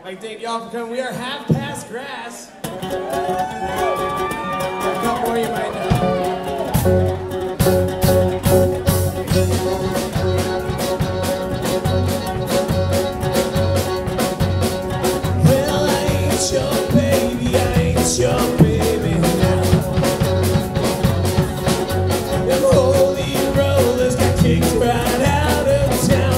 I'd like to thank y'all for coming. We are half past grass. A couple more you might know. Well, I ain't your baby, I ain't your baby now. Them holy rollers got kicked right out of town.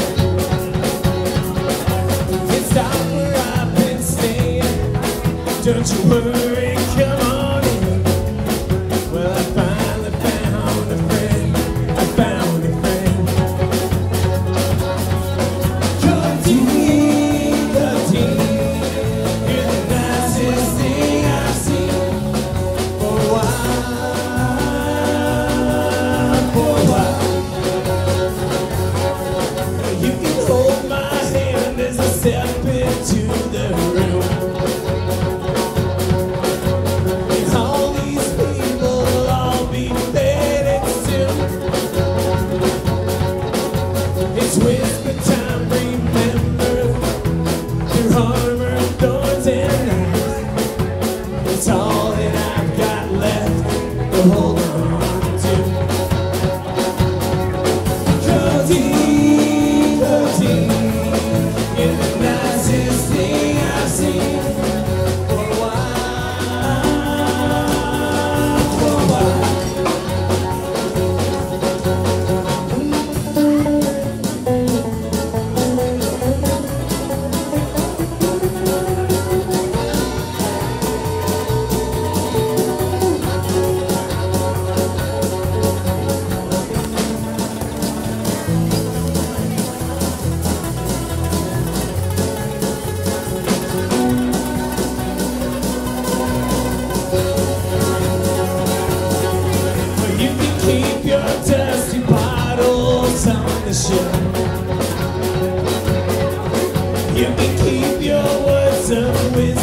It's not where I've been staying. Don't you worry, come on in. Well, I finally found a friend. I found a friend. Cody, you're the nicest thing I've seen for a while, for a while. You can hold my hand as I step into the room. And all these people will all be faded soon. It's whisper time, remember, through harbor of thorns and knives. It's all that I've got left to hold on to. Cody, you're the nicest thing I've seen for a while, for a while. You can keep your dusty bottles on the shelf. You can keep your words of wisdom.